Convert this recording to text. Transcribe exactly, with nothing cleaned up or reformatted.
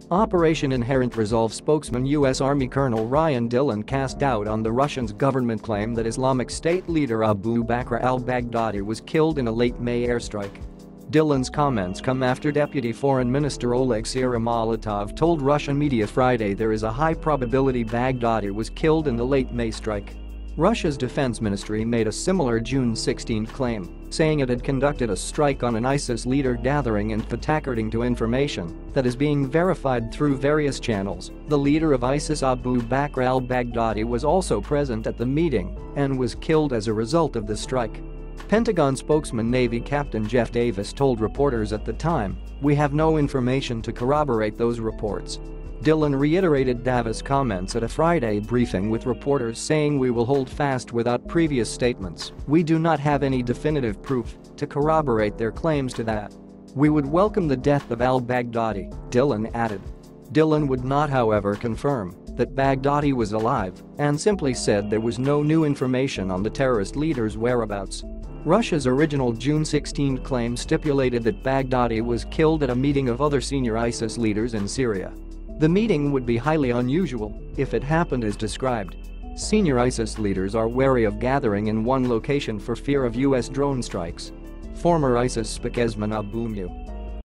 Operation Inherent Resolve spokesman U S Army Colonel Ryan Dillon cast doubt on the Russian government claim that Islamic State leader Abu Bakr al-Baghdadi was killed in a late May airstrike. Dillon's comments come after Deputy Foreign Minister Oleksiy Romalatov told Russian media Friday there is a high probability Baghdadi was killed in the late May strike. Russia's defense ministry made a similar June sixteenth claim, saying it had conducted a strike on an ISIS leader gathering in Fatah. According to information that is being verified through various channels, the leader of ISIS Abu Bakr al-Baghdadi was also present at the meeting and was killed as a result of the strike. Pentagon spokesman Navy Captain Jeff Davis told reporters at the time, "We have no information to corroborate those reports." Dillon reiterated Davis' comments at a Friday briefing with reporters saying we will hold fast without previous statements. We do not have any definitive proof to corroborate their claims to that. We would welcome the death of al-Baghdadi, Dillon added. Dillon would not, however, confirm that Baghdadi was alive and simply said there was no new information on the terrorist leader's whereabouts. Russia's original June sixteenth claim stipulated that Baghdadi was killed at a meeting of other senior ISIS leaders in Syria. The meeting would be highly unusual if it happened as described. Senior ISIS leaders are wary of gathering in one location for fear of U S drone strikes. Former ISIS spokesman Abu Mu